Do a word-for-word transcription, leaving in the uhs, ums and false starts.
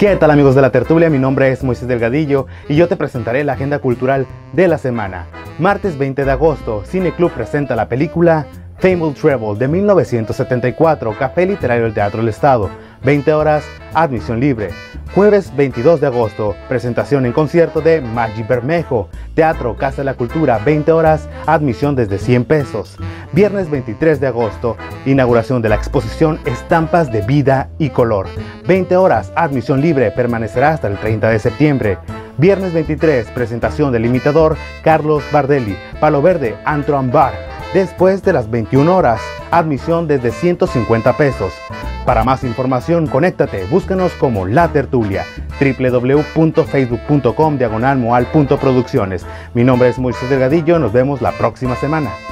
¿Qué tal, amigos de la tertulia? Mi nombre es Moisés Delgadillo y yo te presentaré la agenda cultural de la semana. Martes veinte de agosto, Cine Club presenta la película Famous Treble de mil novecientos setenta y cuatro, Café Literario del Teatro del Estado, veinte horas, admisión libre. Jueves veintidós de agosto, presentación en concierto de Maggi Bermejo, Teatro Casa de la Cultura, veinte horas, admisión desde cien pesos. Viernes veintitrés de agosto, inauguración de la exposición Estampas de Vida y Color, veinte horas, admisión libre, permanecerá hasta el treinta de septiembre. Viernes veintitrés, presentación del imitador Carlos Bardelli, Palo Verde, Antro Ambar, después de las veintiuna horas, admisión desde ciento cincuenta pesos. Para más información, conéctate, búscanos como La Tertulia, w w w punto facebook punto com diagonal moal punto producciones. Mi nombre es Moisés Delgadillo, nos vemos la próxima semana.